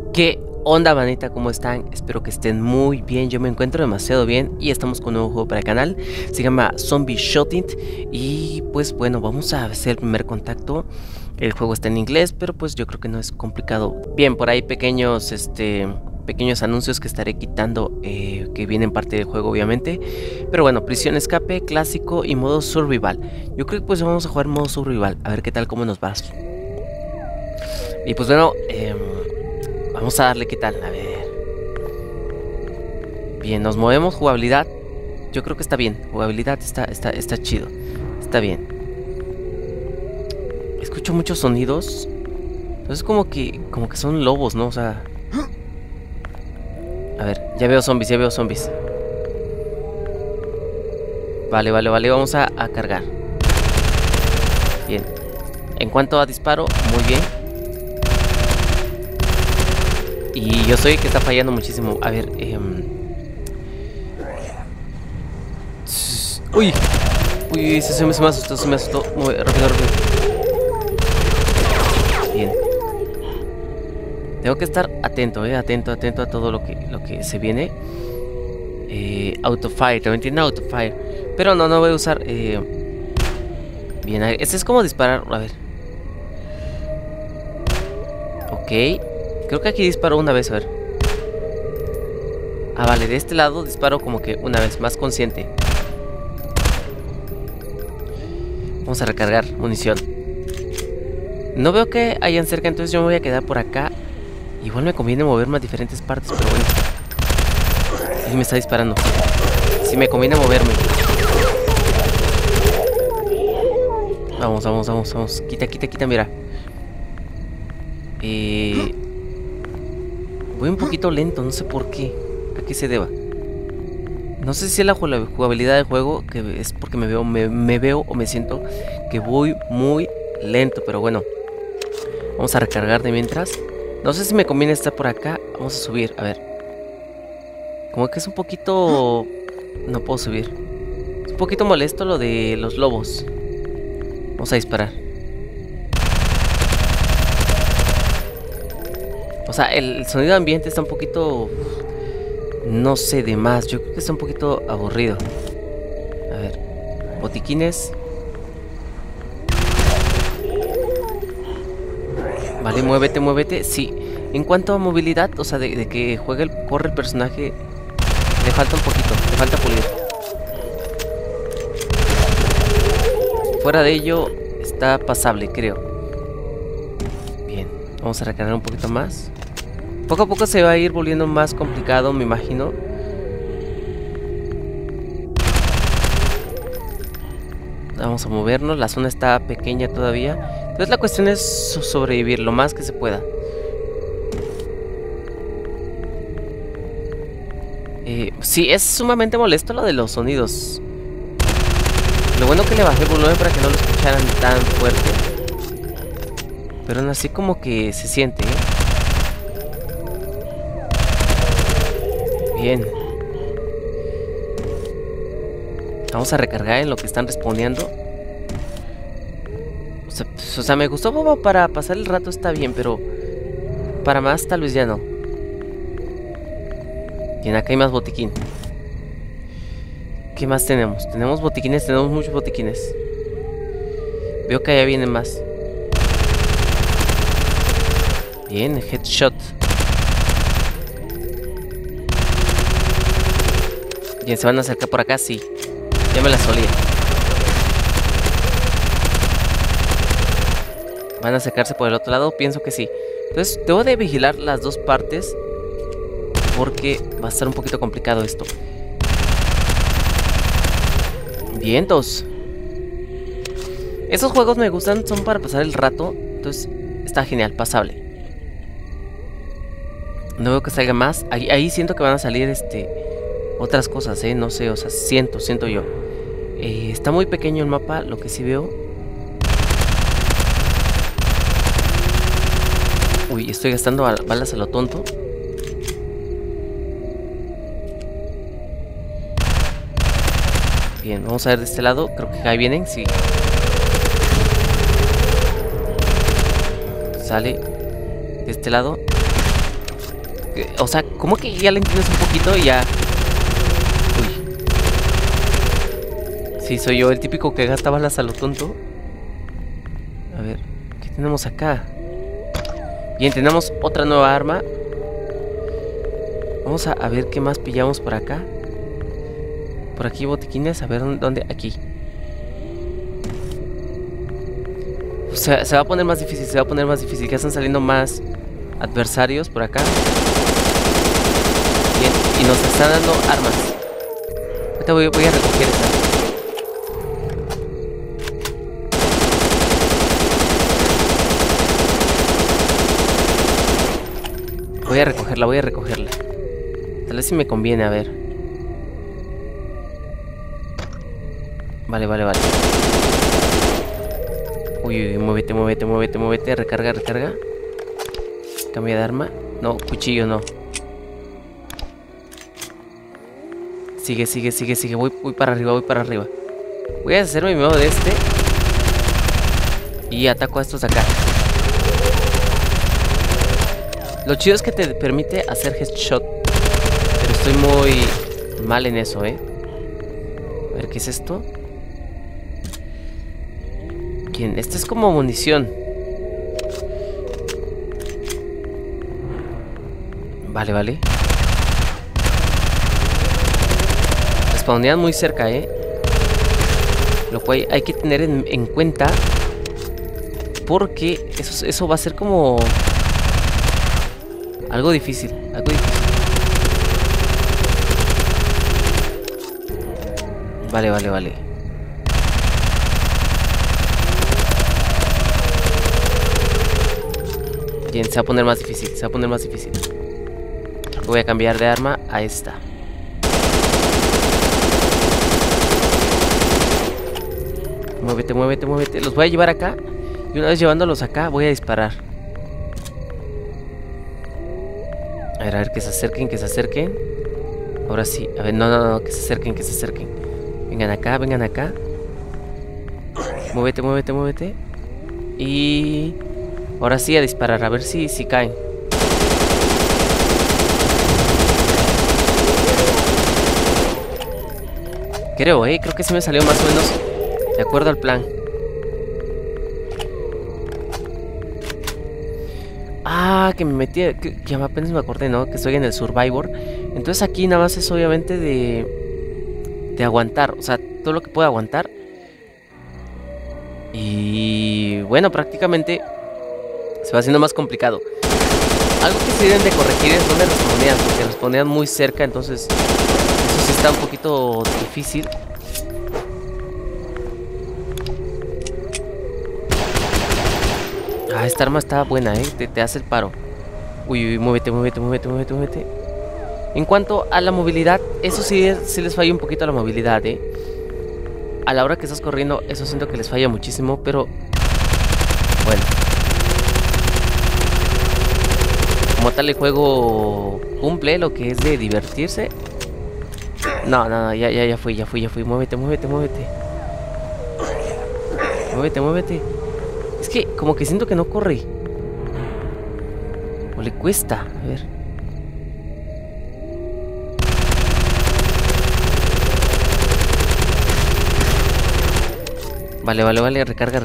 ¿Qué onda, manita? ¿Cómo están? Espero que estén muy bien. Yo me encuentro demasiado bien y estamos con un nuevo juego para el canal. Se llama Zombie Shooting y pues bueno, vamos a hacer el primer contacto. El juego está en inglés, pero pues yo creo que no es complicado. Bien, por ahí pequeños anuncios que estaré quitando, que vienen parte del juego obviamente. Pero bueno, prisión escape, clásico y modo survival. Yo creo que pues vamos a jugar modo survival, a ver qué tal, cómo nos va. Y pues bueno, vamos a darle qué tal, a ver. Bien, nos movemos, jugabilidad. Yo creo que está bien, jugabilidad está chido. Está bien. Escucho muchos sonidos. Entonces como que son lobos, ¿no? O sea... A ver, ya veo zombies. Vale, vamos a cargar. Bien. En cuanto a disparo, muy bien. Y yo soy el que está fallando muchísimo. A ver, Uy, se me asustó. Muy rápido. Bien. Tengo que estar atento, atento a todo lo que se viene. Autofire, también tiene autofire. Pero no voy a usar. Bien, este es como disparar. A ver. Ok. Creo que aquí disparo una vez, a ver. Ah, vale, de este lado disparo como que una vez, más consciente. Vamos a recargar munición. No veo que hayan cerca, entonces yo me voy a quedar por acá. Igual me conviene moverme a diferentes partes, pero bueno. Ahí me está disparando. Sí, me conviene moverme. Vamos. Quita, mira. Voy un poquito lento, no sé por qué. ¿A qué se deba? No sé si es la jugabilidad del juego, que es porque me veo o me siento que voy muy lento, pero bueno. Vamos a recargar de mientras. No sé si me conviene estar por acá. Vamos a subir, a ver. Como que es un poquito... No puedo subir. Es un poquito molesto lo de los lobos. Vamos a disparar. O sea, el sonido ambiente está un poquito... No sé, de más. Yo creo que está un poquito aburrido. A ver. Botiquines. Vale, muévete. Sí. En cuanto a movilidad, o sea, de que corre el personaje, le falta un poquito. Le falta pulir. Fuera de ello, está pasable, creo. Bien. Vamos a recargar un poquito más. Poco a poco se va a ir volviendo más complicado, me imagino. Vamos a movernos, la zona está pequeña todavía. Entonces la cuestión es sobrevivir lo más que se pueda. Sí, es sumamente molesto lo de los sonidos. Lo bueno que le bajé el volumen para que no lo escucharan tan fuerte. Pero aún así como que se siente, Bien. Vamos a recargar en lo que están respondiendo. O sea, me gustó como para pasar el rato, está bien, pero para más tal vez ya no. Bien, acá hay más botiquín. ¿Qué más tenemos? Tenemos botiquines, tenemos muchos botiquines. Veo que allá vienen más. Bien, headshot. Bien, se van a acercar por acá, sí. Ya me la solía. ¿Van a acercarse por el otro lado? Pienso que sí. Entonces, debo de vigilar las dos partes, porque va a estar un poquito complicado esto. Vientos. Esos juegos me gustan, son para pasar el rato. Entonces, está genial, pasable. No veo que salga más. Ahí siento que van a salir otras cosas, no sé, o sea, siento yo. Está muy pequeño el mapa, lo que sí veo. Uy, estoy gastando balas a lo tonto. Bien, vamos a ver de este lado. Creo que ahí vienen, sí. Sale de este lado. O sea, como que ya le entiendes un poquito y ya... Uy. Sí, soy yo, el típico que gasta balas a lo tonto. A ver, ¿qué tenemos acá? Bien, tenemos otra nueva arma. Vamos a ver qué más pillamos por acá. Por aquí botiquines, a ver dónde... Aquí. O sea, se va a poner más difícil, se va a poner más difícil. Ya están saliendo más adversarios por acá. Bien, y nos están dando armas. Ahorita voy a recoger esta. Voy a recogerla. Tal vez si me conviene, a ver. Vale. Uy, muévete. Recarga. Cambia de arma. No, cuchillo no. Sigue. Voy para arriba. Voy a deshacerme primero de este. Y ataco a estos de acá. Lo chido es que te permite hacer headshot. Pero estoy muy mal en eso, A ver, ¿qué es esto? Bien, este es como munición. Vale. Spawnean muy cerca, Lo cual hay que tener en cuenta. Porque eso va a ser como... Algo difícil. Vale. Bien, se va a poner más difícil. Creo que voy a cambiar de arma a esta. Muévete. Los voy a llevar acá. Y una vez llevándolos acá, voy a disparar. A ver, que se acerquen. Ahora sí. A ver, no, que se acerquen. Vengan acá. Muévete. Y... Ahora sí a disparar, a ver si caen. Creo que sí me salió más o menos de acuerdo al plan. Ah, que me metí, que apenas me acordé, ¿no? Que estoy en el Survivor. Entonces aquí nada más es obviamente de aguantar. O sea, todo lo que pueda aguantar. Y bueno, prácticamente se va haciendo más complicado. Algo que se deben de corregir es donde respondían, porque respondían muy cerca, entonces eso sí está un poquito difícil. Ah, esta arma está buena, te hace el paro. Uy, muévete. En cuanto a la movilidad, eso sí les falla un poquito a la movilidad, A la hora que estás corriendo, eso siento que les falla muchísimo, pero bueno. Como tal el juego cumple lo que es de divertirse. No, ya fui. Muévete. Es que como que siento que no corre. O le cuesta, a ver. Vale, recarga.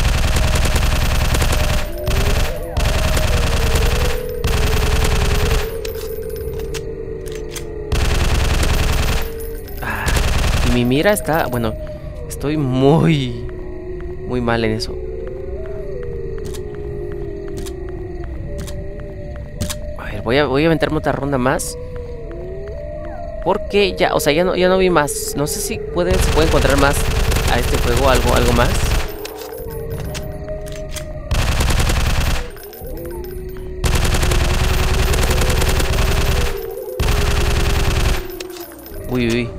Y mi mira está... Bueno, estoy muy mal en eso. A ver, voy a aventarme otra ronda más. Porque ya, o sea, ya no vi más. No sé si se puede encontrar más a este juego, algo más. Uy.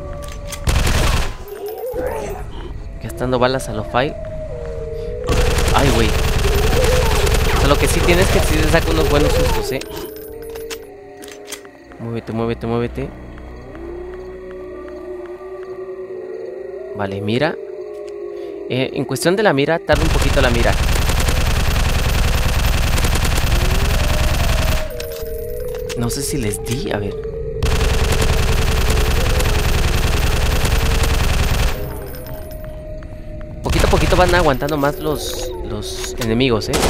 Gastando balas a lo file. Ay, güey. O sea, lo que sí tienes es que sí te saca unos buenos sustos, Muévete. Vale, mira. En cuestión de la mira, tarda un poquito la mira. No sé si les di, a ver. Poquito a poquito van aguantando más los enemigos, ¿eh?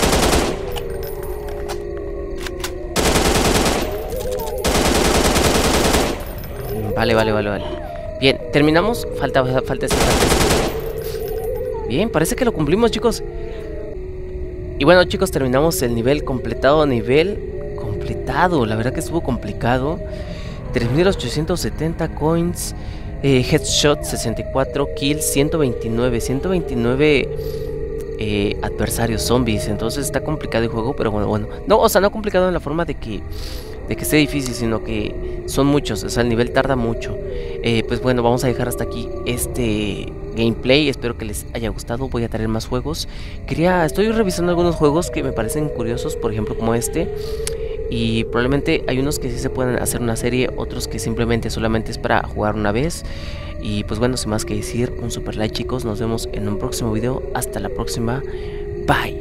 Vale. Bien, terminamos. Falta esta parte. Bien, parece que lo cumplimos, chicos. Y bueno, chicos, terminamos el nivel completado. La verdad que estuvo complicado. 3870 coins. Headshot 64 kills, 129 adversarios zombies. Entonces está complicado el juego, pero bueno. No, o sea, no complicado en la forma de que esté difícil, sino que son muchos, o sea, el nivel tarda mucho. Pues bueno, vamos a dejar hasta aquí este gameplay. Espero que les haya gustado. Voy a traer más juegos. Estoy revisando algunos juegos que me parecen curiosos, por ejemplo como este. Y probablemente hay unos que sí se pueden hacer una serie, otros que simplemente solamente es para jugar una vez. Y pues bueno, sin más que decir, un super like, chicos. Nos vemos en un próximo video. Hasta la próxima. Bye.